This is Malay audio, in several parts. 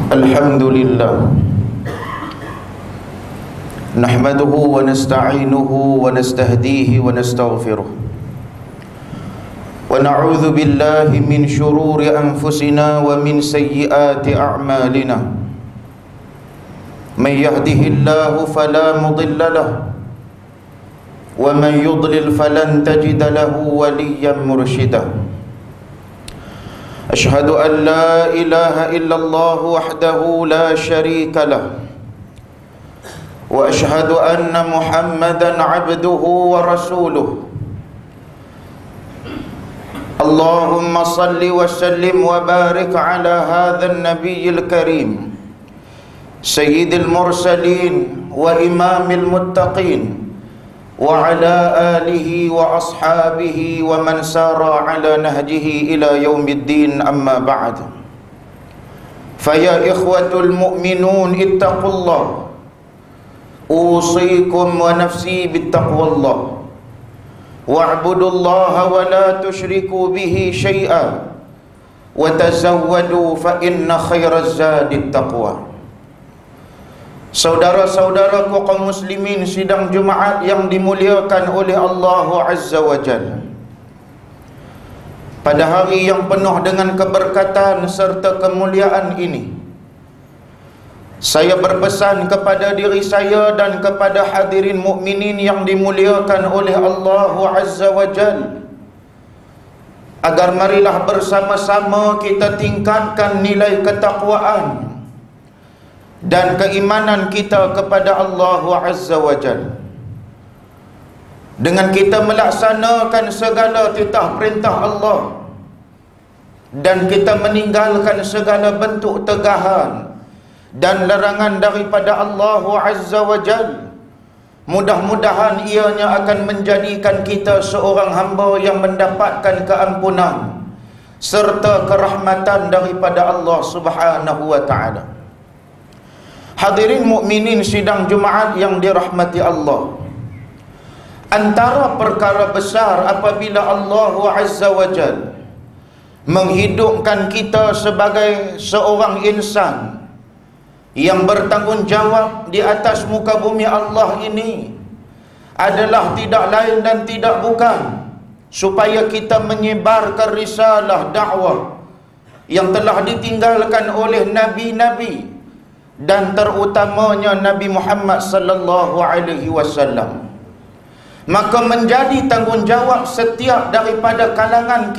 Alhamdulillah, nahmaduhu wa nasta'inuhu wa nastahdihi wa nastaghfiruh, wa na'udzu billahi min shururi anfusina wa min sayyiati a'malina. Man yahdihillahu fala mudilla lahu wa man yudlil falan tajida lahu waliyyan mursyida. أشهد أن لا إله إلا الله وحده لا شريك له وأشهد أن محمدا عبده ورسوله. اللهم صل وسلم وبارك على هذا النبي الكريم سيد المرسلين وإمام المتقين وعلى آله وأصحابه ومن سار على نهجه إلى يوم الدين. أما بعد، فيا إخوة المؤمنون اتقوا الله، أوصيكم ونفسي بالتقوى الله، واعبدوا الله ولا تشركوا به شيئا وتزودوا فإن خير الزاد التقوى. Saudara-saudaraku kaum muslimin sidang Jumaat yang dimuliakan oleh Allah Azza wa Jalla, pada hari yang penuh dengan keberkatan serta kemuliaan ini, saya berpesan kepada diri saya dan kepada hadirin mukminin yang dimuliakan oleh Allah Azza wa Jalla, agar marilah bersama-sama kita tingkatkan nilai ketakwaan dan keimanan kita kepada Allah Azza wa Jalla, dengan kita melaksanakan segala titah perintah Allah dan kita meninggalkan segala bentuk tegahan dan larangan daripada Allah Azza wa Jalla. Mudah-mudahan ianya akan menjadikan kita seorang hamba yang mendapatkan keampunan serta kerahmatan daripada Allah Subhanahu wa ta'ala. Hadirin mukminin sidang Jumaat yang dirahmati Allah, antara perkara besar apabila Allah Azza wa Jalla menghidupkan kita sebagai seorang insan yang bertanggungjawab di atas muka bumi Allah ini adalah tidak lain dan tidak bukan supaya kita menyebarkan risalah dakwah yang telah ditinggalkan oleh nabi-nabi dan terutamanya Nabi Muhammad sallallahu alaihi wasallam. Maka menjadi tanggungjawab setiap daripada kalangan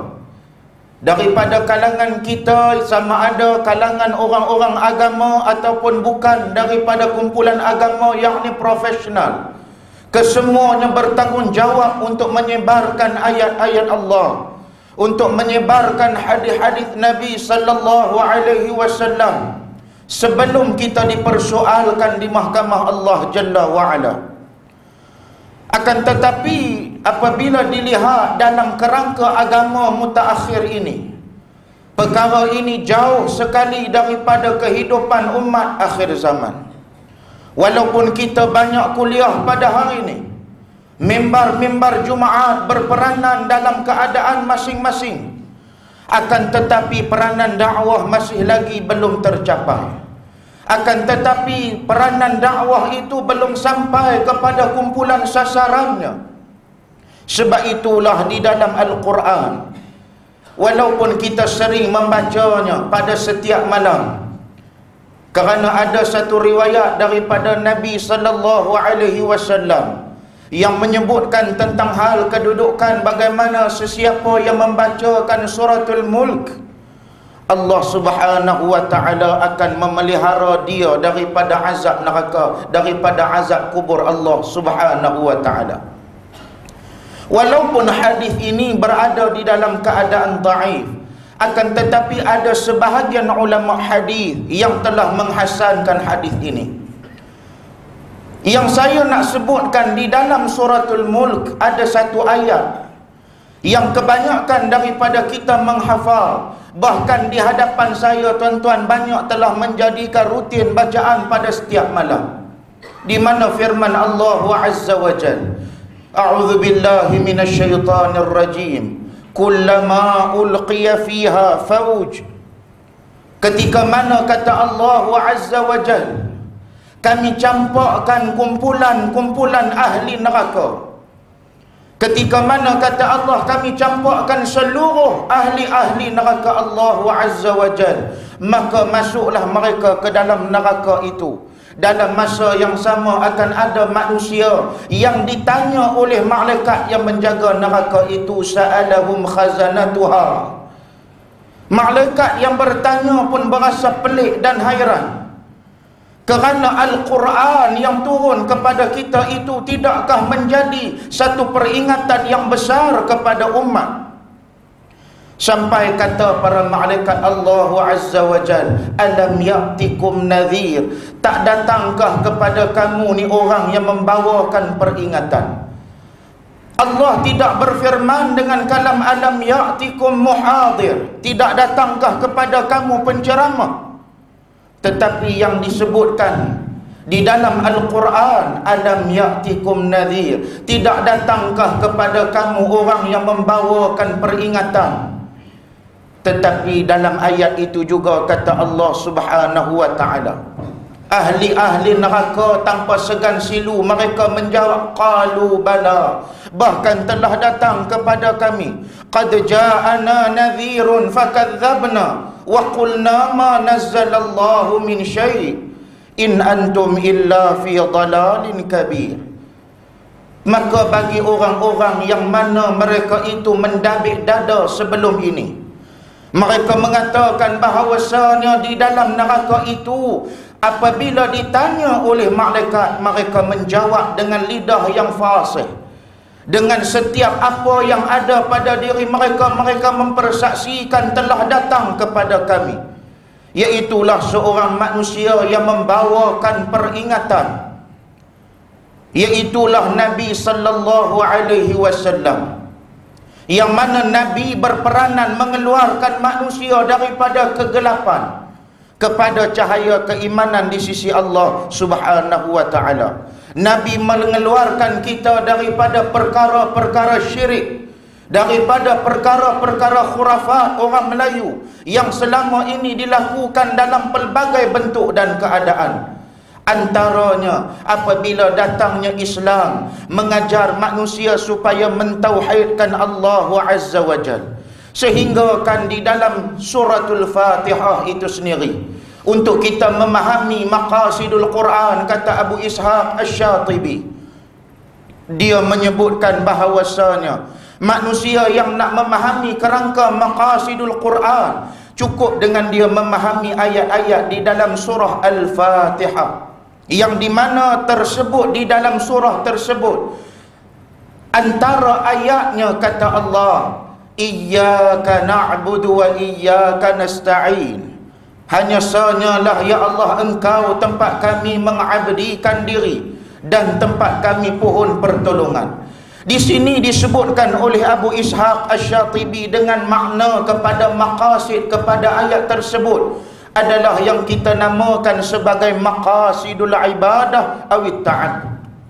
kita, sama ada kalangan orang-orang agama ataupun bukan daripada kumpulan agama, yakni profesional, kesemuanya bertanggungjawab untuk menyebarkan ayat-ayat Allah, untuk menyebarkan hadis-hadis Nabi sallallahu alaihi wasallam sebelum kita dipersoalkan di mahkamah Allah Jalla wa'ala. Akan tetapi apabila dilihat dalam kerangka agama mutaakhir ini, perkara ini jauh sekali daripada kehidupan umat akhir zaman. Walaupun kita banyak kuliah pada hari ini, mimbar-mimbar Jumaat berperanan dalam keadaan masing-masing, akan tetapi peranan dakwah masih lagi belum tercapai. Akan tetapi peranan dakwah itu belum sampai kepada kumpulan sasarannya. Sebab itulah di dalam Al-Quran, walaupun kita sering membacanya pada setiap malam, kerana ada satu riwayat daripada Nabi sallallahu alaihi wasallam yang menyebutkan tentang hal kedudukan bagaimana sesiapa yang membacakan suratul Mulk, Allah Subhanahu wa ta'ala akan memelihara dia daripada azab neraka, daripada azab kubur Allah Subhanahu wa ta'ala. Walaupun hadis ini berada di dalam keadaan dhaif, akan tetapi ada sebahagian ulama hadis yang telah menghasankan hadis ini. Yang saya nak sebutkan di dalam suratul Mulk, ada satu ayat yang kebanyakan daripada kita menghafal. Bahkan di hadapan saya, tuan-tuan, banyak telah menjadikan rutin bacaan pada setiap malam, di mana firman Allah Azza wa Jalla, A'udzu billahi minasyaitonir rajim, kullama ulqiya fiha fauj Ketika mana kata Allah Azza wa Jalla, kami campakkan kumpulan-kumpulan ahli neraka. Ketika mana kata Allah, kami campakkan seluruh ahli-ahli neraka Allah Azza wa Jalla, maka masuklah mereka ke dalam neraka itu. Dalam masa yang sama akan ada manusia yang ditanya oleh malaikat yang menjaga neraka itu, sa'alahum khazanatuha. Malaikat yang bertanya pun berasa pelik dan hairan, kerana Al-Quran yang turun kepada kita itu tidakkah menjadi satu peringatan yang besar kepada umat? Sampai kata para malaikat Allah Azza wa Jal, alam ya'tikum nadhir, tak datangkah kepada kamu ni orang yang membawakan peringatan? Allah tidak berfirman dengan kalam alam ya'tikum muhadir, tidak datangkah kepada kamu penceramah. Tetapi yang disebutkan di dalam Al-Quran, alam ya'tikum nadhir, tidak datangkah kepada kamu orang yang membawakan peringatan. Tetapi dalam ayat itu juga kata Allah Subhanahu wa ta'ala, ahli-ahli neraka tanpa segan silu mereka menjawab, qalu bala, bahkan telah datang kepada kami, qad ja'ana nadhirun fakadzabna wa qulna ma nazzalallahu min syai' in antum illa fi dhalalin kabir. Maka bagi orang-orang yang mana mereka itu mendabik dada sebelum ini, mereka mengatakan bahawasanya di dalam neraka itu, apabila ditanya oleh malaikat, mereka menjawab dengan lidah yang fasih. Dengan setiap apa yang ada pada diri mereka, mereka mempersaksikan telah datang kepada kami, iaitulah seorang manusia yang membawakan peringatan, iaitulah Nabi sallallahu alaihi wasallam, yang mana Nabi berperanan mengeluarkan manusia daripada kegelapan kepada cahaya keimanan di sisi Allah Subhanahu wa ta'ala. Nabi mengeluarkan kita daripada perkara-perkara syirik, daripada perkara-perkara khurafat orang Melayu yang selama ini dilakukan dalam pelbagai bentuk dan keadaan. Antaranya apabila datangnya Islam mengajar manusia supaya mentauhidkan Allah Azza wa Jalla, sehingga kan di dalam suratul Fatihah itu sendiri, untuk kita memahami maqasidul Quran, kata Abu Ishaq Asy-Syatibi, dia menyebutkan bahawasanya manusia yang nak memahami kerangka maqasidul Quran, cukup dengan dia memahami ayat-ayat di dalam surah Al-Fatihah, yang di mana tersebut di dalam surah tersebut antara ayatnya kata Allah, iyyaka na'budu wa iyyaka nasta'in, hanya sanyalah ya Allah engkau tempat kami mengabdikan diri dan tempat kami pohon pertolongan. Di sini disebutkan oleh Abu Ishaq Asy-Syatibi dengan makna kepada maqasid kepada ayat tersebut adalah yang kita namakan sebagai maqasidul ibadah awit ta'ad.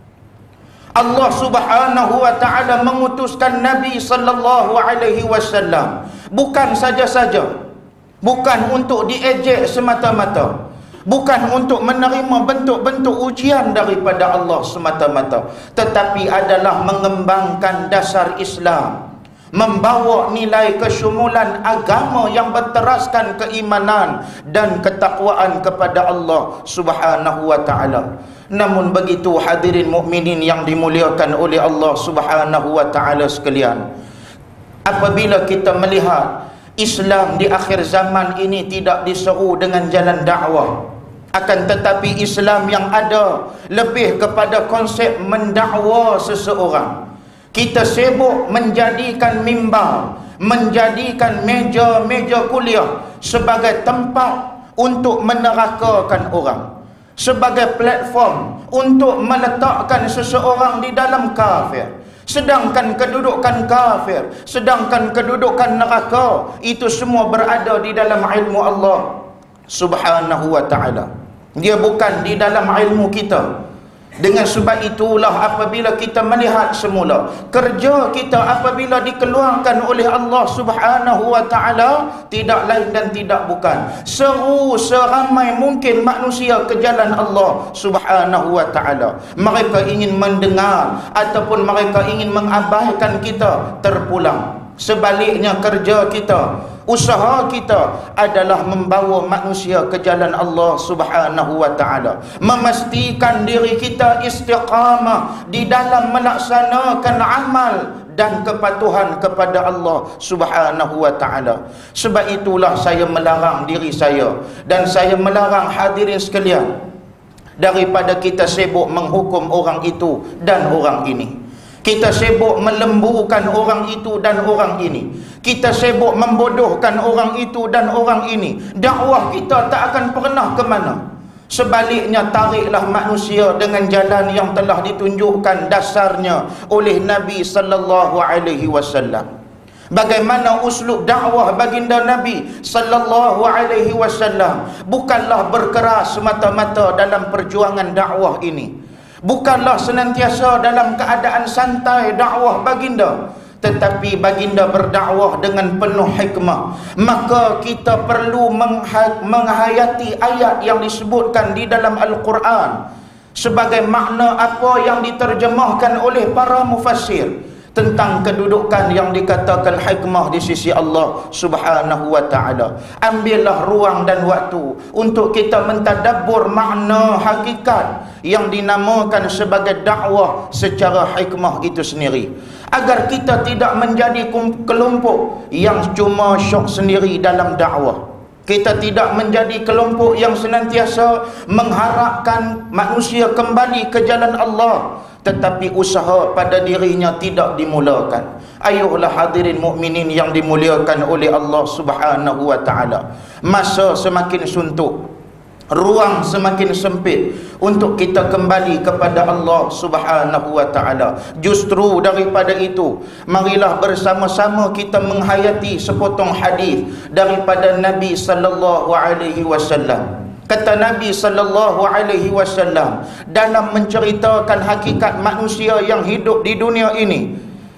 Allah Subhanahu wa ta'ala mengutuskan Nabi sallallahu alaihi wasallam bukan saja-saja, bukan untuk diejek semata-mata, bukan untuk menerima bentuk-bentuk ujian daripada Allah semata-mata, tetapi adalah mengembangkan dasar Islam, membawa nilai kesyumulan agama yang berteraskan keimanan dan ketakwaan kepada Allah Subhanahu wa ta'ala. Namun begitu hadirin mukminin yang dimuliakan oleh Allah Subhanahu wa ta'ala sekalian, apabila kita melihat Islam di akhir zaman ini tidak diseru dengan jalan dakwah, akan tetapi Islam yang ada lebih kepada konsep mendakwa seseorang. Kita sibuk menjadikan mimbar, menjadikan meja-meja kuliah sebagai tempat untuk menerakakan orang, sebagai platform untuk meletakkan seseorang di dalam kafir. Sedangkan kedudukan kafir, sedangkan kedudukan neraka, itu semua berada di dalam ilmu Allah Subhanahu wa ta'ala. Dia bukan di dalam ilmu kita. Dengan sebab itulah apabila kita melihat semula kerja kita apabila dikeluarkan oleh Allah Subhanahu wa taala, tidak lain dan tidak bukan seru seramai mungkin manusia ke jalan Allah Subhanahu wa taala. Mereka ingin mendengar ataupun mereka ingin mengabaikan kita terpulang. Sebaliknya kerja kita, usaha kita adalah membawa manusia ke jalan Allah Subhanahu wa taala, memastikan diri kita istiqamah di dalam melaksanakan amal dan kepatuhan kepada Allah Subhanahu wa taala. Sebab itulah saya melarang diri saya dan saya melarang hadirin sekalian daripada kita sibuk menghukum orang itu dan orang ini. Kita sibuk melembukan orang itu dan orang ini. Kita sibuk membodohkan orang itu dan orang ini. Dakwah kita tak akan pernah ke mana. Sebaliknya, tariklah manusia dengan jalan yang telah ditunjukkan dasarnya oleh Nabi sallallahu alaihi wasallam. Bagaimana uslub dakwah baginda Nabi sallallahu alaihi wasallam bukanlah berkeras semata-mata dalam perjuangan dakwah ini. Bukanlah senantiasa dalam keadaan santai dakwah baginda, tetapi baginda berdakwah dengan penuh hikmah. Maka kita perlu menghayati ayat yang disebutkan di dalam Al-Quran sebagai makna apa yang diterjemahkan oleh para mufassir tentang kedudukan yang dikatakan hikmah di sisi Allah Subhanahu wa taala. Ambillah ruang dan waktu untuk kita mentadabbur makna hakikat yang dinamakan sebagai dakwah secara hikmah itu sendiri, agar kita tidak menjadi kelompok yang cuma syok sendiri dalam dakwah. Kita tidak menjadi kelompok yang senantiasa mengharapkan manusia kembali ke jalan Allah, tetapi usaha pada dirinya tidak dimulakan. Ayuhlah hadirin mukminin yang dimuliakan oleh Allah Subhanahu wa taala. Masa semakin suntuk, ruang semakin sempit untuk kita kembali kepada Allah Subhanahu wa taala. Justru daripada itu, marilah bersama-sama kita menghayati sepotong hadis daripada Nabi sallallahu alaihi wasallam. Kata Nabi sallallahu alaihi wasallam dalam menceritakan hakikat manusia yang hidup di dunia ini,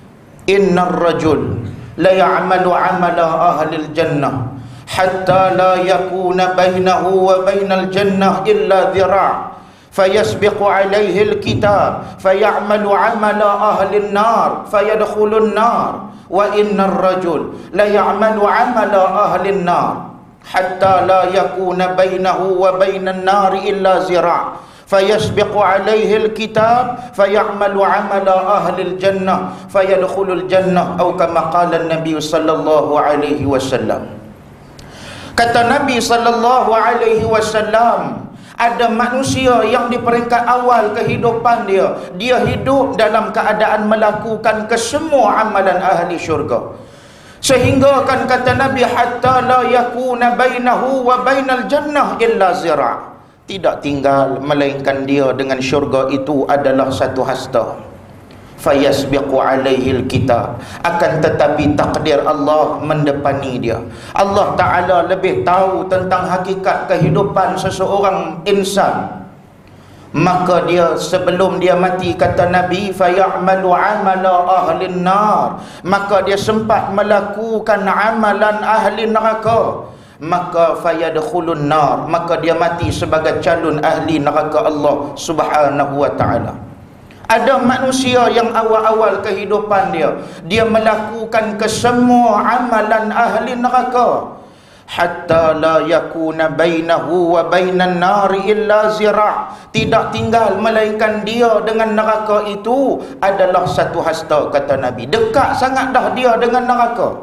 innar rajul la ya'malu 'amala ahlil jannah hatta la yakuna bainahu wa bainal jannah illa dhira' fayasbiqu 'alayhi alkitab fay'amalu 'amala ahlin nar fayadkhulun nar wa innar rajul la ya'malu 'amala ahlin nar hatta la yakuna bainahu wa bainan nari illa zira' fayasbiqu alaihi alkitab fayamalu amala ahli aljannah fayadkhulul jannah atau kama qala an-nabi sallallahu alaihi wasallam. Kata Nabi sallallahu alaihi wasallam, ada manusia yang di peringkat awal kehidupan dia hidup dalam keadaan melakukan kesemua amalan ahli syurga, sehingga kan kata Nabi hatta la yakuna bainahu wa bainal jannah illa zira', tidak tinggal melainkan dia dengan syurga itu adalah satu hasta. Fayasbiqu alaihi alkitab, akan tetapi takdir Allah mendepani dia. Allah Ta'ala lebih tahu tentang hakikat kehidupan seseorang insan. Maka dia sebelum dia mati, kata Nabi, fayamalu amala ahlin nar, maka dia sempat melakukan amalan ahli neraka, maka fayadkhulun nar, maka dia mati sebagai calon ahli neraka Allah Subhanahu wa taala. Ada manusia yang awal-awal kehidupan dia melakukan kesemua amalan ahli neraka, hatta la yakuna bainahu wa bainan nari illa zira', tidak tinggal melainkan dia dengan neraka itu adalah satu hasta, kata Nabi. Dekat sangat dah dia dengan neraka,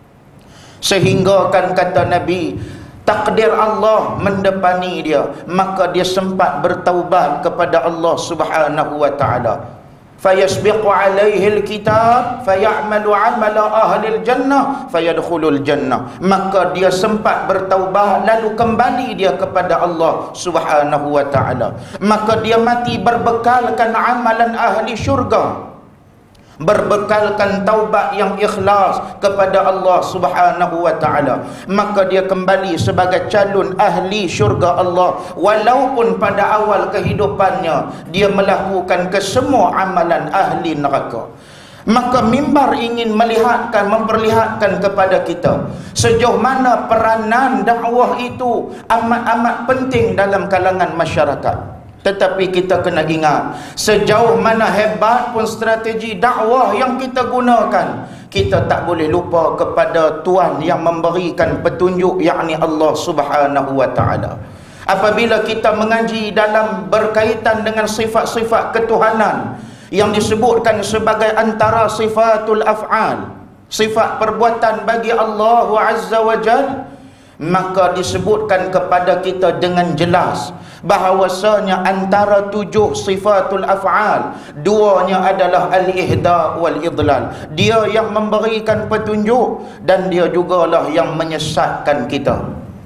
sehingga kan kata Nabi takdir Allah mendepani dia, maka dia sempat bertaubat kepada Allah Subhanahu wa taala. Fayasbiqu alaihi alkitab fayamalu amala ahlil jannah fayadkhulul jannah, maka dia sempat bertaubat lalu kembali dia kepada Allah Subhanahu wa taala, maka dia mati berbekalkan amalan ahli syurga, berbekalkan taubat yang ikhlas kepada Allah Subhanahu wa taala, maka dia kembali sebagai calon ahli syurga Allah, walaupun pada awal kehidupannya dia melakukan kesemua amalan ahli neraka. Maka mimbar ingin memperlihatkan kepada kita sejauh mana peranan dakwah itu amat-amat penting dalam kalangan masyarakat. Tetapi kita kena ingat, sejauh mana hebat pun strategi dakwah yang kita gunakan, kita tak boleh lupa kepada Tuhan yang memberikan petunjuk, yakni Allah Subhanahu wa taala. Apabila kita mengaji dalam berkaitan dengan sifat-sifat ketuhanan yang disebutkan sebagai antara sifatul af'al, sifat perbuatan bagi Allah Azza wa Jalla, maka disebutkan kepada kita dengan jelas bahawasanya antara 7 sifatul af'al, 2-nya adalah al-ihda wal idlal. Dia yang memberikan petunjuk dan dia jugalah yang menyesatkan kita.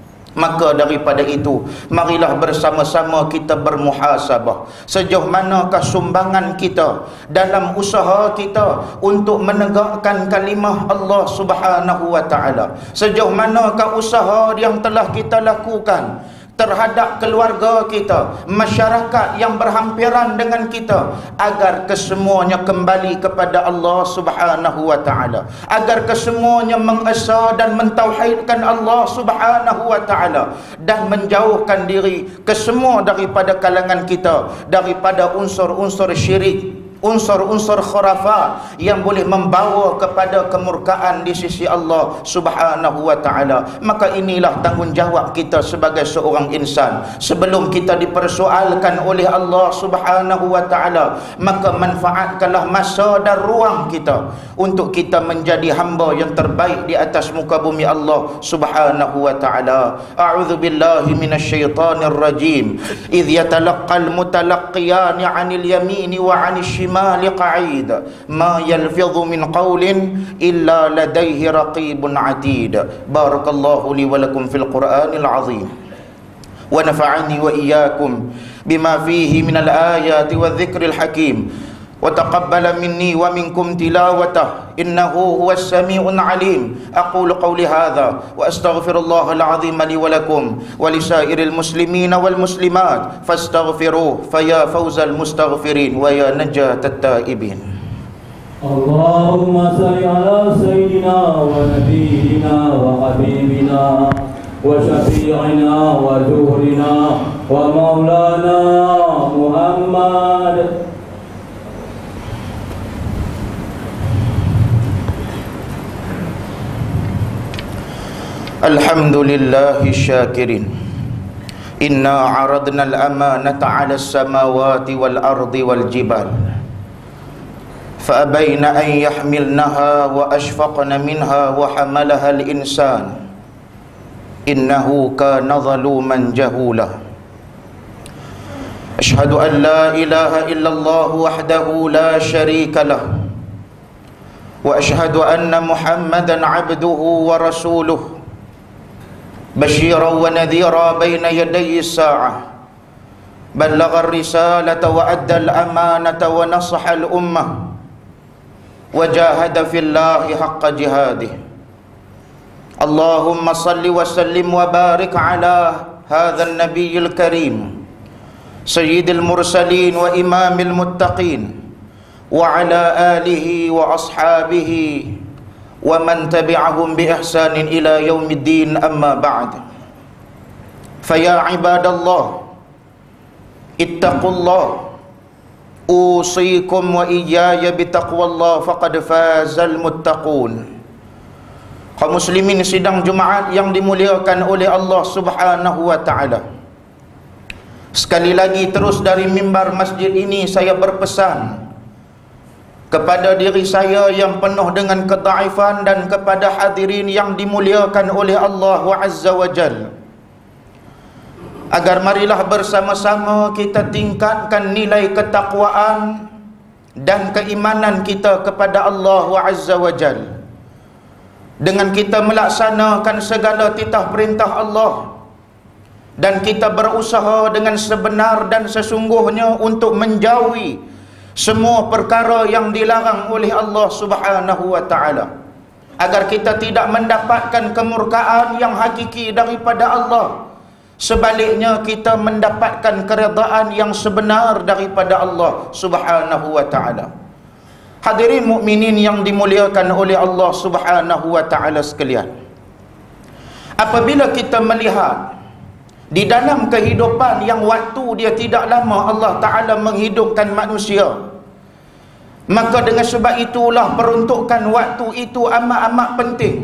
Maka daripada itu, marilah bersama-sama kita bermuhasabah. Sejauh manakah sumbangan kita dalam usaha kita untuk menegakkan kalimah Allah Subhanahu wa taala? Sejauh manakah usaha yang telah kita lakukan terhadap keluarga kita, masyarakat yang berhampiran dengan kita, agar kesemuanya kembali kepada Allah Subhanahu wa taala, agar kesemuanya mengesah dan mentauhidkan Allah Subhanahu wa taala, dan menjauhkan diri kesemua daripada kalangan kita daripada unsur-unsur syirik, unsur-unsur khurafat yang boleh membawa kepada kemurkaan di sisi Allah Subhanahu wa taala. Maka inilah tanggungjawab kita sebagai seorang insan. Sebelum kita dipersoalkan oleh Allah Subhanahu wa taala, maka manfaatkanlah masa dan ruang kita untuk kita menjadi hamba yang terbaik di atas muka bumi Allah Subhanahu wa taala. A'udzu billahi minasyaitonir rajim. Idz yatalaqqal mutalaqqiyan 'anil yamini wa 'anil shimali قعيد ما يلفظ من قول إلا لديه رقيب عتيد. بارك الله لي ولكم في القرآن العظيم ونفعني وإياكم بما فيه من الآيات والذكر الحكيم وتقبل مني ومنكم تلاوته إنه هو السميع العليم. أقول قولي هذا وأستغفر الله العظيم لي ولكم ولسائر المسلمين والمسلمات فاستغفروه فيا فوز المستغفرين ويا نجاة التائبين. اللهم صل على سيدنا ونبينا وحبيبنا وشفيعنا وجورنا ومولانا محمد. Alhamdulillahi syakirin. Inna aradna al-amanata ala as-samawati wal-ardi wal-jibal fa'abayna an yahmilnaha wa ashfaqna minha wa hamalaha al-insan innahu kana zaluman jahula. Ashhadu an la ilaha illallah wahdahu la sharika lah wa ashhadu anna Muhammadan abduhu wa rasuluh بشيرا ونذيرا بين يدي الساعة بلغ الرسالة وأدى الأمانة ونصح الأمة وجاهد في الله حق جهاده. اللهم صل وسلم وبارك على هذا النبي الكريم سيد المرسلين وإمام المتقين وعلى آله وأصحابه ومن تبعهم بإحسان إلى يوم الدين. أما بعد، فيا عباد الله اتقوا الله أوصيكم وإياي بتقوى الله فقد فاز المتقون. Kaum muslimin sidang Jumaat yang dimuliakan oleh Allah Subhanahu wa taala, sekali lagi terus dari mimbar masjid ini saya berpesan kepada diri saya yang penuh dengan kedaifan dan kepada hadirin yang dimuliakan oleh Allah Azza wa Jalla, agar marilah bersama-sama kita tingkatkan nilai ketakwaan dan keimanan kita kepada Allah Azza wa Jalla dengan kita melaksanakan segala titah perintah Allah, dan kita berusaha dengan sebenar dan sesungguhnya untuk menjauhi semua perkara yang dilarang oleh Allah Subhanahu wa taala, agar kita tidak mendapatkan kemurkaan yang hakiki daripada Allah. Sebaliknya kita mendapatkan keredaan yang sebenar daripada Allah Subhanahu wa taala. Hadirin mukminin yang dimuliakan oleh Allah Subhanahu wa taala sekalian, apabila kita melihat di dalam kehidupan yang waktu dia tidak lama Allah Ta'ala menghidupkan manusia, maka dengan sebab itulah peruntukan waktu itu amat-amat penting.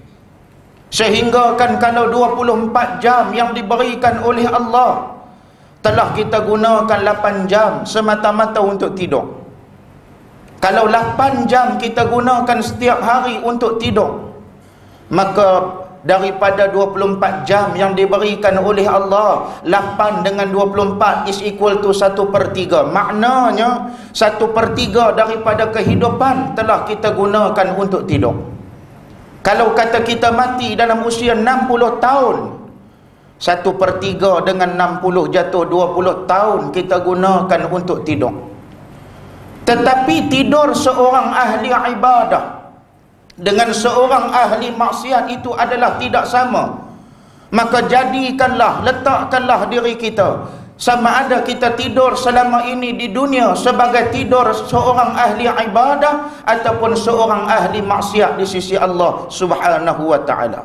Sehingga kan kalau 24 jam yang diberikan oleh Allah, telah kita gunakan 8 jam semata-mata untuk tidur. Kalau 8 jam kita gunakan setiap hari untuk tidur, maka daripada 24 jam yang diberikan oleh Allah, 8 dengan 24 is equal to 1/3. Maknanya 1/3 daripada kehidupan telah kita gunakan untuk tidur. Kalau kata kita mati dalam usia 60 tahun, 1/3 dengan 60 jatuh 20 tahun kita gunakan untuk tidur. Tetapi tidur seorang ahli ibadah dengan seorang ahli maksiat itu adalah tidak sama. Maka jadikanlah, letakkanlah diri kita, sama ada kita tidur selama ini di dunia sebagai tidur seorang ahli ibadah ataupun seorang ahli maksiat di sisi Allah Subhanahu wa taala.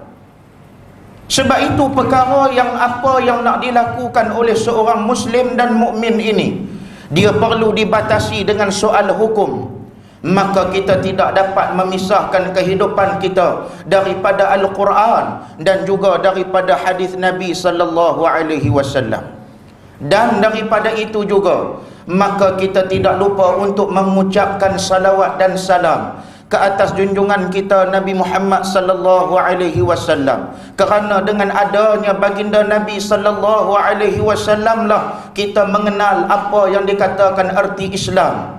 Sebab itu perkara yang apa yang nak dilakukan oleh seorang muslim dan mukmin ini, dia perlu dibatasi dengan soal hukum. Maka kita tidak dapat memisahkan kehidupan kita daripada Al-Quran dan juga daripada hadis Nabi sallallahu alaihi wasallam. Dan daripada itu juga, maka kita tidak lupa untuk mengucapkan salawat dan salam ke atas junjungan kita Nabi Muhammad sallallahu alaihi wasallam. Kerana dengan adanya baginda Nabi sallallahu alaihi wasallam lah kita mengenal apa yang dikatakan erti Islam.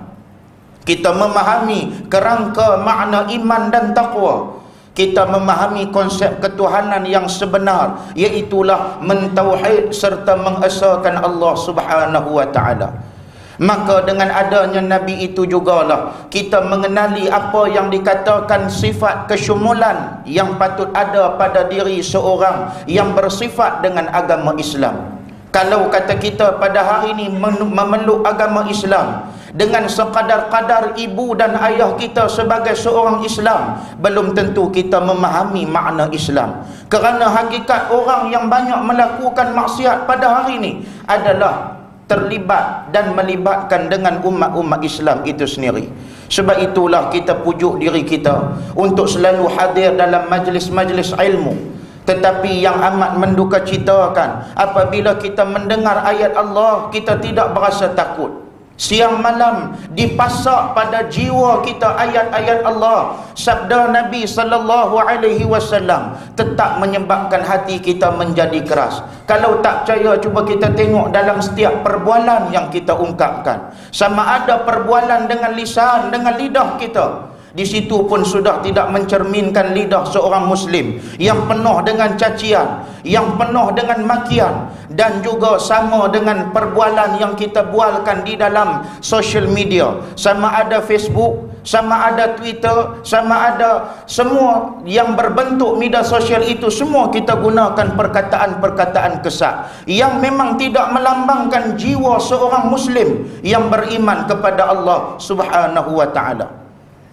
Kita memahami kerangka makna iman dan taqwa. Kita memahami konsep ketuhanan yang sebenar, iaitulah mentauhid serta mengesahkan Allah Subhanahu wa taala. Maka dengan adanya Nabi itu jugalah kita mengenali apa yang dikatakan sifat kesyumulan yang patut ada pada diri seorang yang bersifat dengan agama Islam. Kalau kata kita pada hari ini memeluk agama Islam dengan sekadar-kadar ibu dan ayah kita sebagai seorang Islam, belum tentu kita memahami makna Islam. Kerana hakikat orang yang banyak melakukan maksiat pada hari ini adalah terlibat dan melibatkan dengan umat-umat Islam itu sendiri. Sebab itulah kita pujuk diri kita untuk selalu hadir dalam majlis-majlis ilmu. Tetapi yang amat mendukacitakan, apabila kita mendengar ayat Allah, kita tidak berasa takut. Siang malam dipasak pada jiwa kita ayat-ayat Allah, sabda Nabi sallallahu alaihi wasallam, tetap menyebabkan hati kita menjadi keras. Kalau tak percaya, cuba kita tengok dalam setiap perbualan yang kita ungkapkan. Sama ada perbualan dengan lisan, dengan lidah kita, di situ pun sudah tidak mencerminkan lidah seorang muslim yang penuh dengan cacian, yang penuh dengan makian, dan juga sama dengan perbualan yang kita bualkan di dalam social media, sama ada Facebook, sama ada Twitter, sama ada semua yang berbentuk media sosial itu, semua kita gunakan perkataan-perkataan kesat yang memang tidak melambangkan jiwa seorang muslim yang beriman kepada Allah Subhanahu wa taala.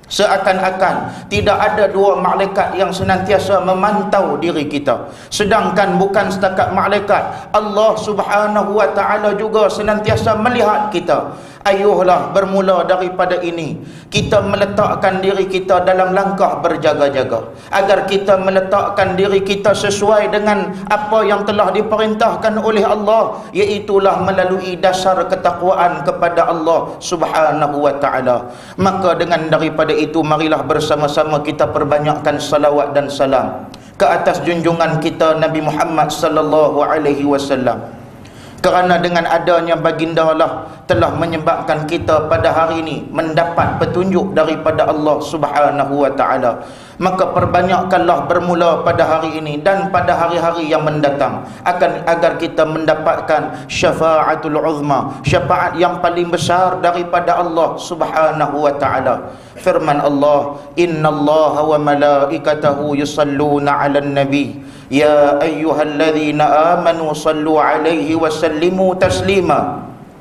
Seakan-akan tidak ada dua malaikat yang senantiasa memantau diri kita. Sedangkan bukan setakat malaikat, Allah Subhanahu wa taala juga senantiasa melihat kita. Ayuhlah bermula daripada ini kita meletakkan diri kita dalam langkah berjaga-jaga, agar kita meletakkan diri kita sesuai dengan apa yang telah diperintahkan oleh Allah, iaitulah melalui dasar ketakwaan kepada Allah Subhanahu wa taala. Maka dengan daripada itu, marilah bersama-sama kita perbanyakkan salawat dan salam ke atas junjungan kita Nabi Muhammad sallallahu alaihi wasallam. Kerana dengan adanya baginda lah telah menyebabkan kita pada hari ini mendapat petunjuk daripada Allah Subhanahu wa taala. Maka perbanyakkanlah bermula pada hari ini dan pada hari-hari yang mendatang agar kita mendapatkan syafaatul uzma, syafaat yang paling besar daripada Allah Subhanahu wa taala. Firman Allah, innallaha wa malaikatahu yusalluna 'alan nabi ya ayyuhalladzina amanu sallu 'alaihi wa sallimu taslima.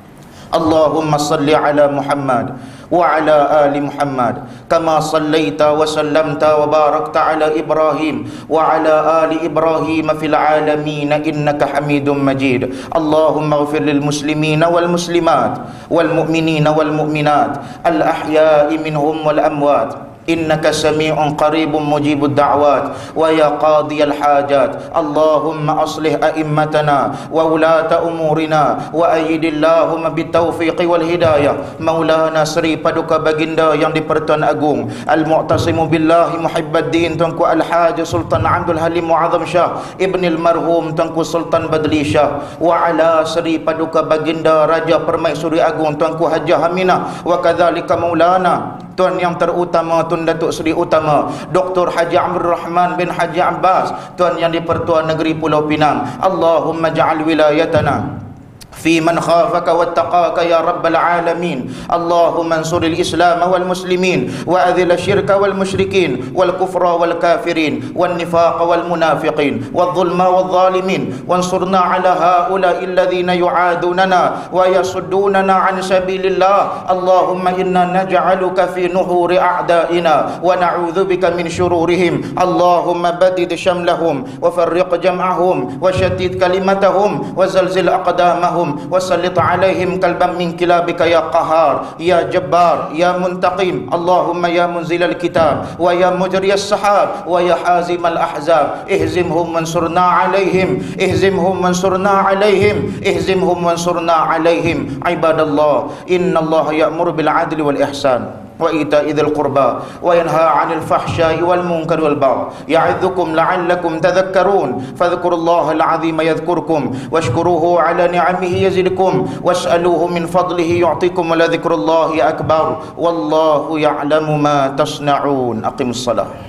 Allahumma salli 'ala Muhammad wa 'ala ali Muhammad kama sallaita wa sallamta wa barakta 'ala Ibrahim wa 'ala ali Ibrahim fil 'alamin innaka Hamidum Majid. Allahumma ighfir lil muslimina wal muslimat wal mu'minina wal mu'minat al ahya'i minhum wal amwat innaka sami'un qaribun mujibud da'wat wa ya qadiyal hajat. Allahumma aslih a'immatana wa ulata umurina wa ayyidillahumma bitaufiqi wal hidayah. Maulana Sri Paduka Baginda yang di-Pertuan Agung Al-Mu'tasimu Billahi Muhibbaddin Tuanku Al-Haj Sultan Abdul Halim Mu'azzam Shah Ibnil Marhum Tuanku Sultan Badli Shah wa ala Sri Paduka Baginda Raja Permaisuri Agung Tuanku Hajah Aminah wa kadzalika Maulana Tuan yang terutama Tun Datuk Seri Utama Dr. Haji Abdul Rahman bin Haji Abbas, Tuan yang di-Pertuan Negeri Pulau Pinang. Allahumma ja'al wilayatana في من خافك واتقاك يا رب العالمين. اللهم انصر الإسلام والمسلمين وأذل الشرك والمشركين والكفر والكافرين والنفاق والمنافقين والظلم والظالمين وانصرنا على هؤلاء الذين يعادوننا ويصدوننا عن سبيل الله. اللهم إنا نجعلك في نحور أعدائنا ونعوذ بك من شرورهم. اللهم بدد شملهم وفرق جمعهم وشتت كلمتهم وزلزل أقدامهم وسلط عليهم كلبا من كلابك يا قهار يا جبار يا منتقم. اللهم يا منزل الكتاب ويا مجري السحاب ويا حازم الأحزاب اهزمهم وانصرنا عليهم اهزمهم وانصرنا عليهم اهزمهم وانصرنا عليهم. عباد الله إن الله يأمر بالعدل والإحسان وإيتاء ذي القربى وينهى عن الفحشاء والمنكر والبغي يعظكم لعلكم تذكرون. فاذكروا الله العظيم يذكركم واشكروه على نعمه يزدكم واسألوه من فضله يعطيكم ولذكر الله أكبر والله يعلم ما تصنعون. أقم الصلاة.